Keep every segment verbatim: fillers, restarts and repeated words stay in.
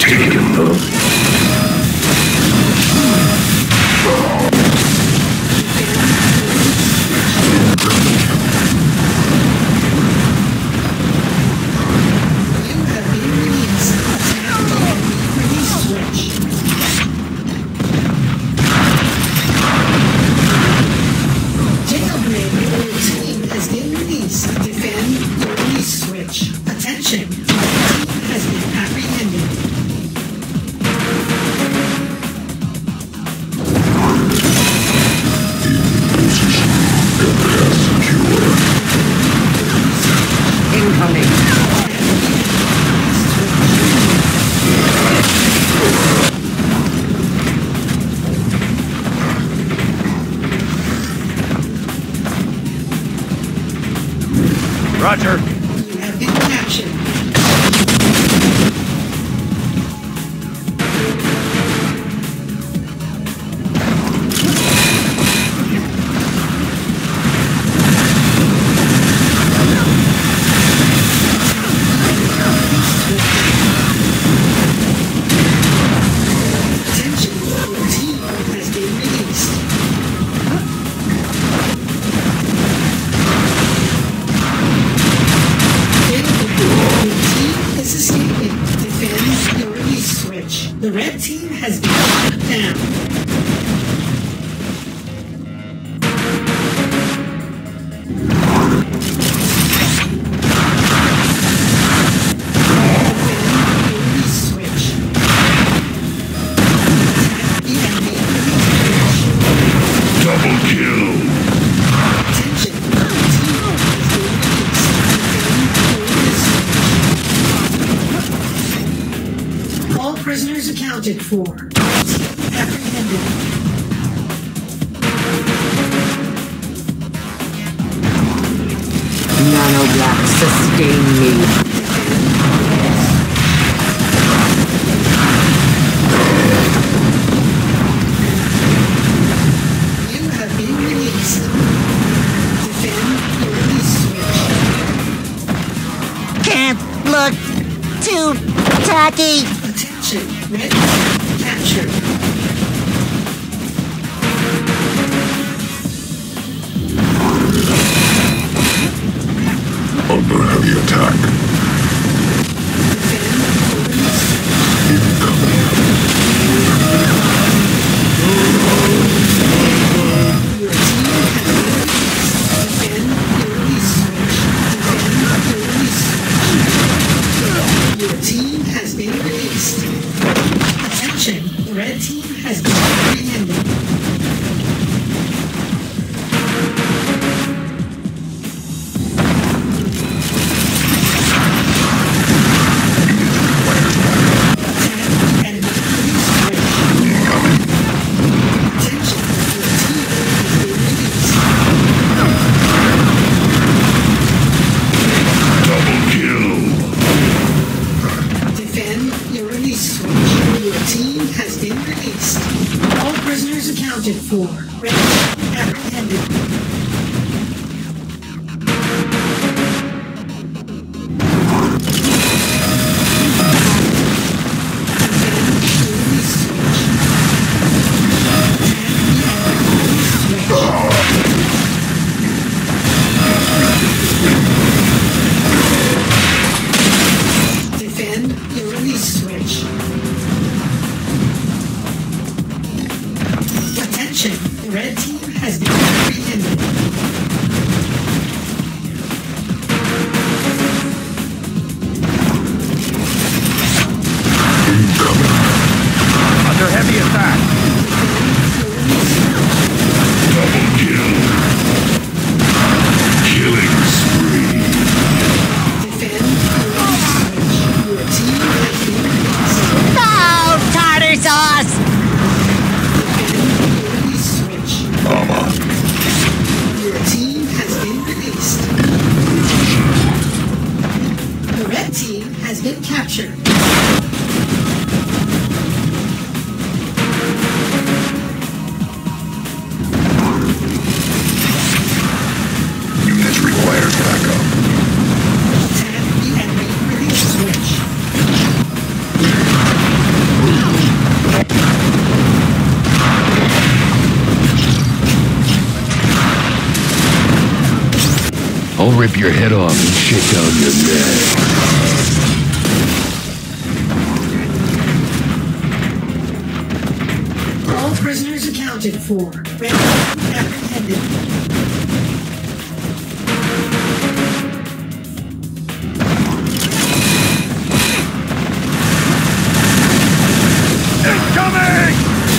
Roger. You have been captured. Attention, your team has been released. The red team has been shut down. Prisoners accounted for. Apprehended. Nanoblasts sustain me. You have been released. Defend your release switch. Can't look too tacky. Attention, red captured. Under heavy attack. Incoming. Your team has been released. Defend your release switch. Defend your release switch. Your team has been released. Attention, the red team has been apprehended. Accounted for. Red apprehended. Defend your release switch. Attention, the red team has been apprehended. Incoming. Under heavy attack. Double kill. Killing spree. Defend your release switch. Your team has been released. Oh, tartar sauce! Armor. Your team I'll rip your head off and shake down your neck. All prisoners accounted for. Red team apprehended. Incoming!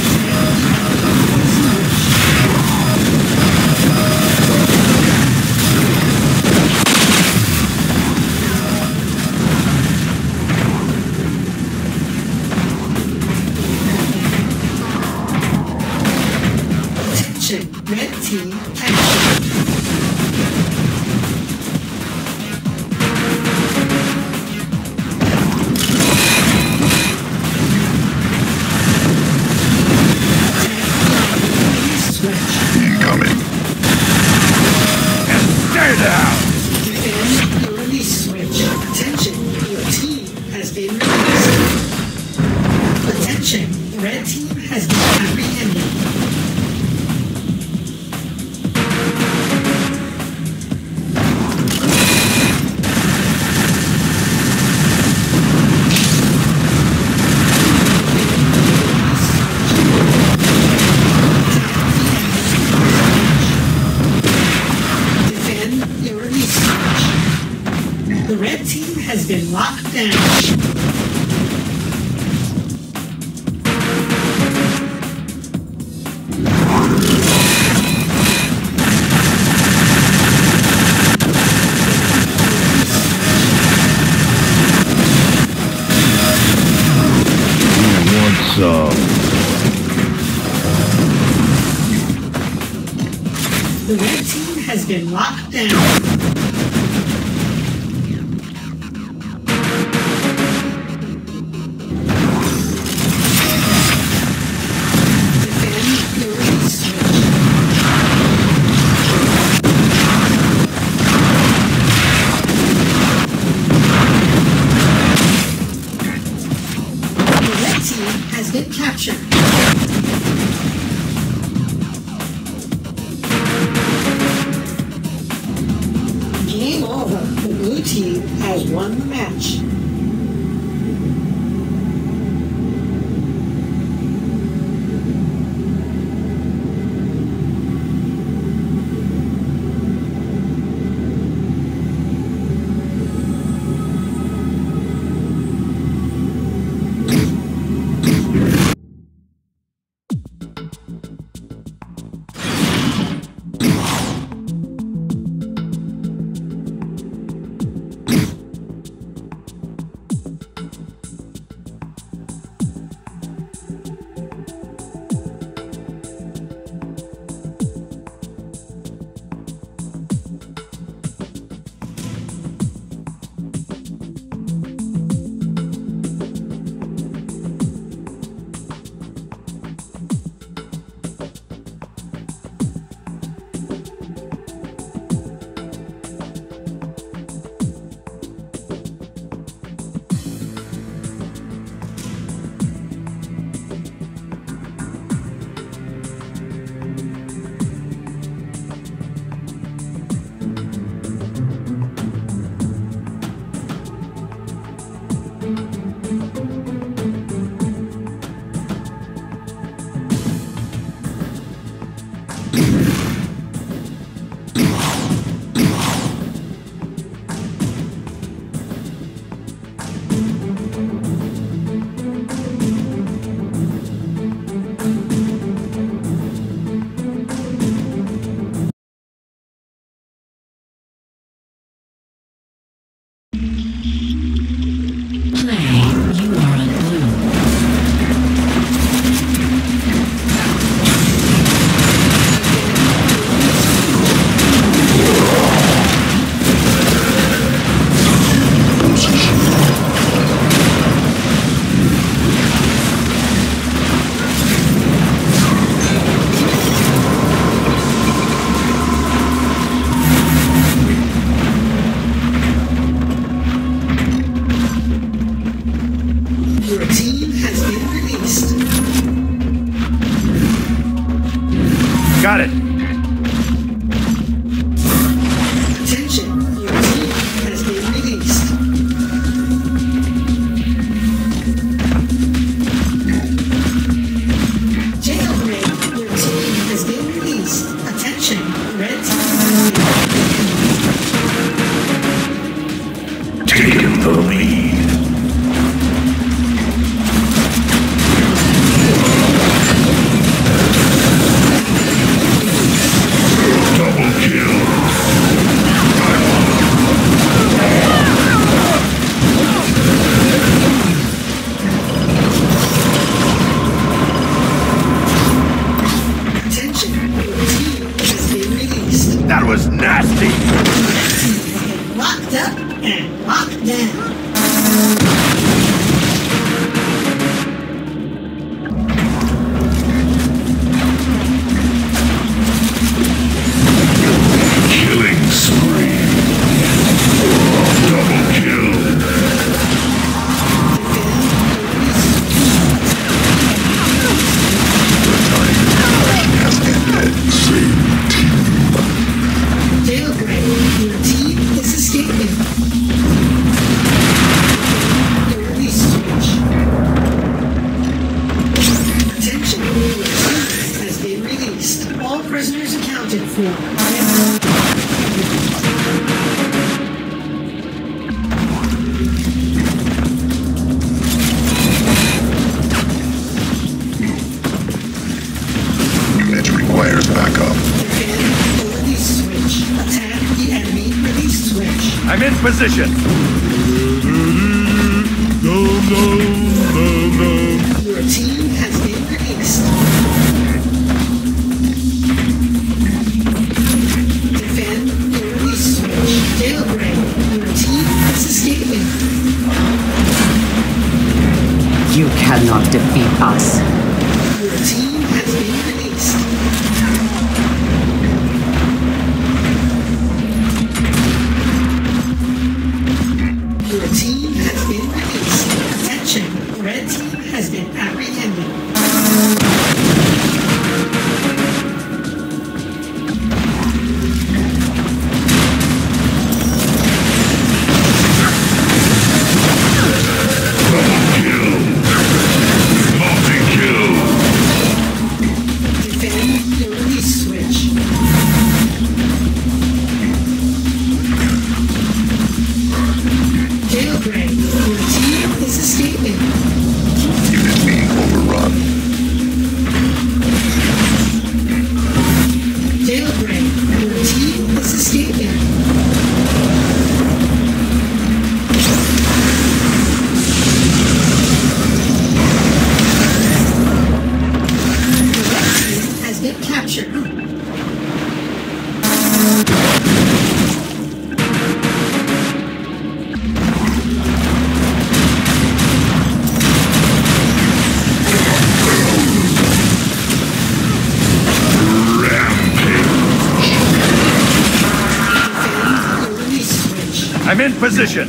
Attention, red team action. Incoming. And stay down! Defend the release switch. Attention, your team has been released. Attention, red team has been apprehended. Defend your release switch. The red team has been locked down. Who wants some? The red team has been locked down. Defend your release switch. The red team has been captured. Game over. The blue team has won the match. Got it. Attention, for. It requires backup. Defend the release switch. Attack the enemy release switch. I'm in position. Your team has been released. Defend the release switch. Jailbreak. Your team is escaping. You cannot defeat us. Your team has been released. Your team has been released. Attention, red team has been apprehended. Multi-kill. Defend the release switch. Jailbreak, your team is escaping. Unit being overrun. Jailbreak, your team is escaping. The red team has been captured. Defend the release switch. I'm in position.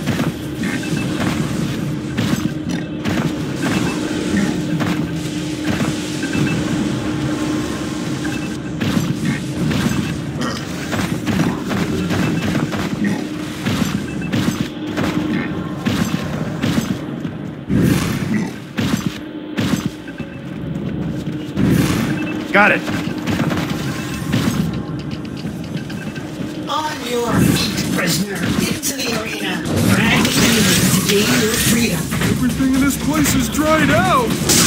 Got it. On your feet, prisoner. Into the arena. Drag the enemy to gain your freedom. Everything in this place is dried out.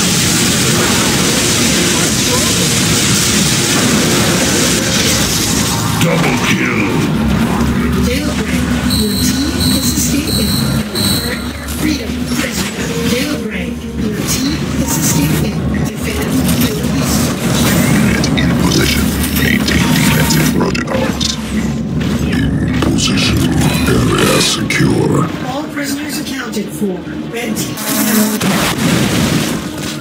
Double kill. Jailbreak, your team is escaping. Earn your freedom, prisoner. Jailbreak, your team is escaping. Defend the release switch. Unit in position. Maintain defensive protocols. In position. Area secure. All prisoners accounted for. Red team has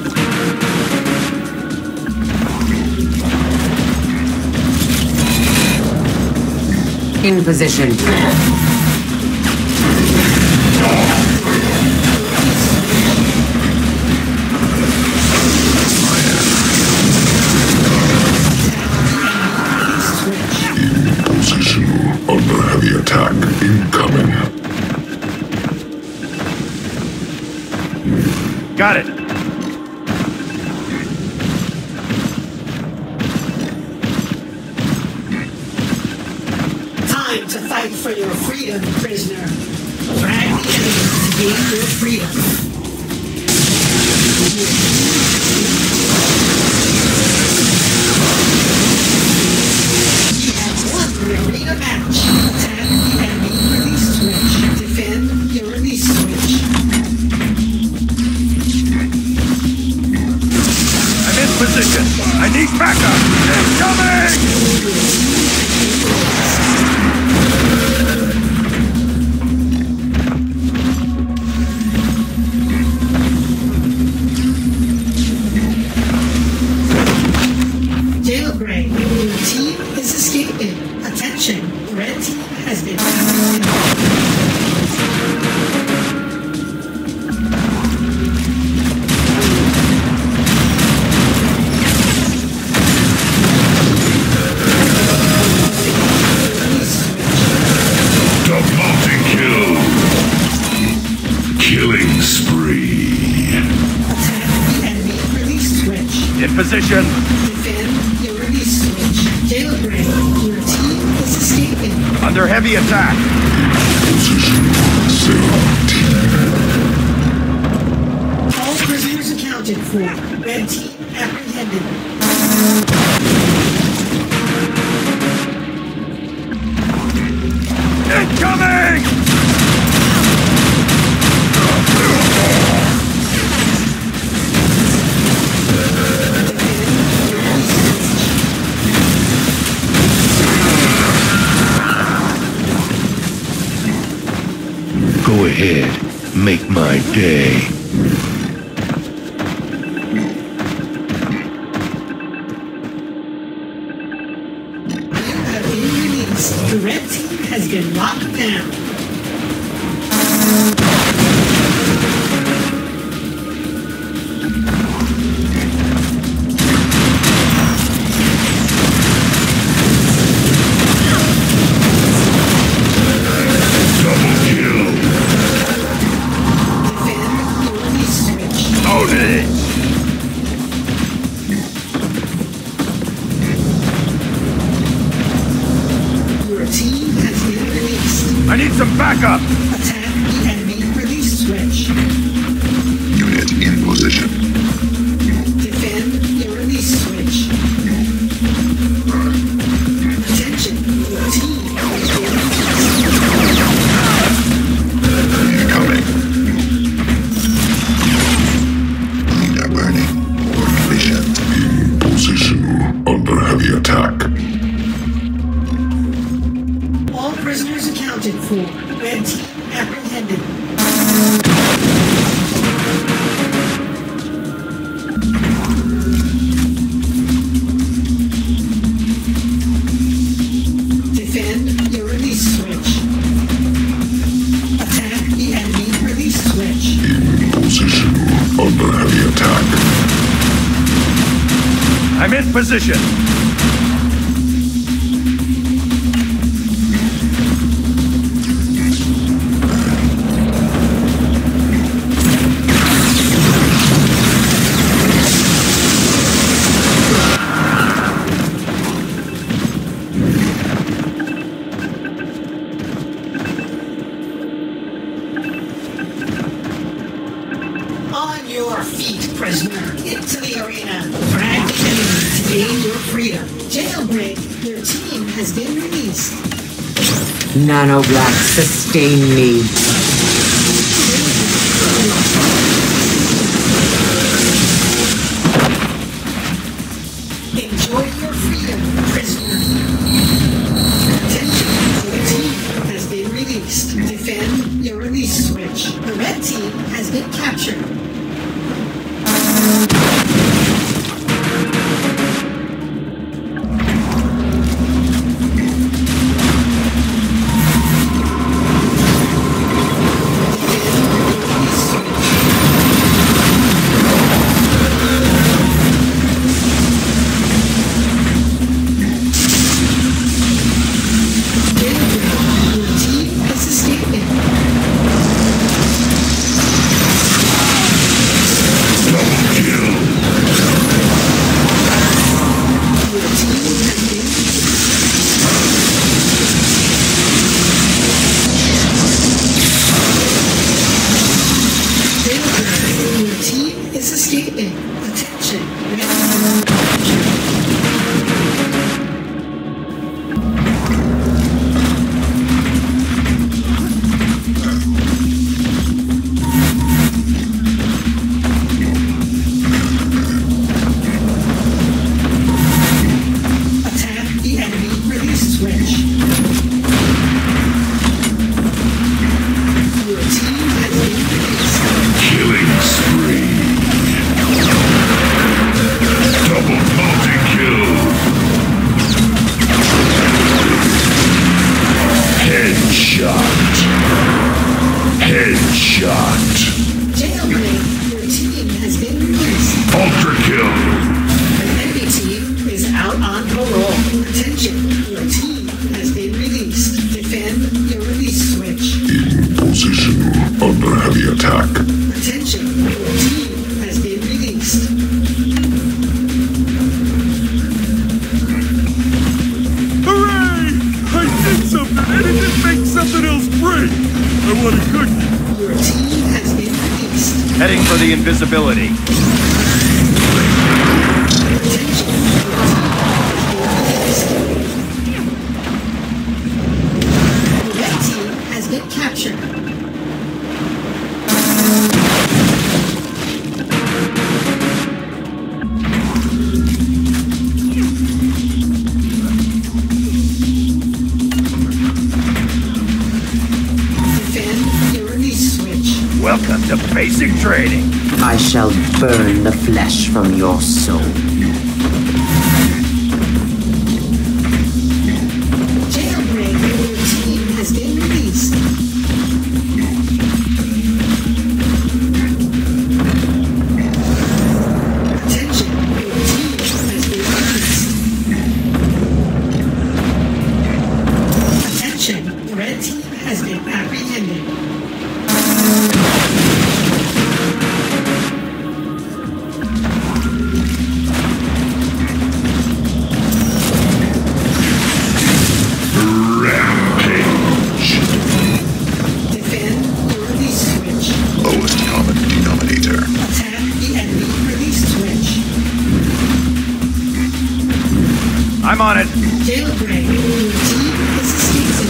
In position. Position. Under heavy attack. Incoming. Got it. time to fight for your freedom, prisoner. Drag the enemy to gain your freedom. You have won the arena match. Attack the enemy release switch. Defend your release switch. I'm in position. I need backup. Incoming! Jailbreak, your team is escaping. Attention, red team has been Double kill. Killing spree. attack the enemy release switch. In position. Defend your release switch. Jailbreak, your escaping. Under heavy attack. Position. seventeen. All prisoners accounted for. Red team apprehended. Incoming! Go ahead. Make my day. The red team has been locked down. Double kill. Defend your release switch. Own it! Your team has been released. I need some backup! Attack the enemy release switch. Unit in position. Defend your release switch. Attention, your team has been released. Incoming. Leader burning. Efficient. In position. Under heavy attack. All prisoners accounted for. Red team apprehended. Defend your release switch. Attack the enemy release switch. In position. Under heavy attack. I'm in position. On your feet, prisoner. Into the arena. Frag the enemy to gain your freedom. Jailbreak. Your team has been released. Nanoblack, sustain me. Enjoy your freedom, prisoner. Attention, your team has been released. Defend your release switch. The red team has been captured. Your team is escaping. Double kill. Your team has been Jailbreak. Your team is escaping. Attention, red team captured. Attack the enemy release switch. Your team has been released. Killing spree. Double multi-kill. Headshot. Headshot. Jailbreak. Your team has been released. Ultra kill. The enemy team is out on parole. Attention, your team has been released. Defend your release switch. In position. Under heavy attack. Attention, your team has been released. Hooray! I think the invisibility. Red team has been captured. Defend your release switch. Welcome to basic training. I shall burn the flesh from your soul. Jailbreak, your team has been released. Attention, your team has been released. Attention, the red team has been apprehended. Rampage. Defend your release switch. Lowest common denominator. Attack the enemy release switch. I'm on it. Jailbreak, your team is escaping.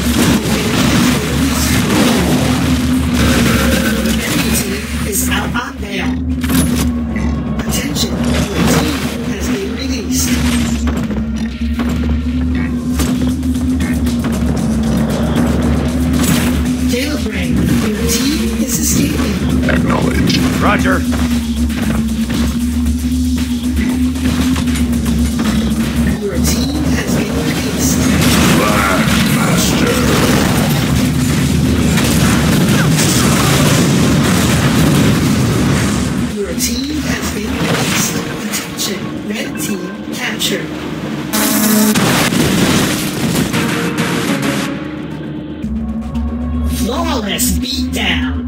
Defend the enemy team is out on bail. Attention, your team has been released. Jailbreak, your team is escaping. Acknowledged. Roger. Your team has been released. Black Master. Your team has been released. Attention, red team captured. Flawless beatdown.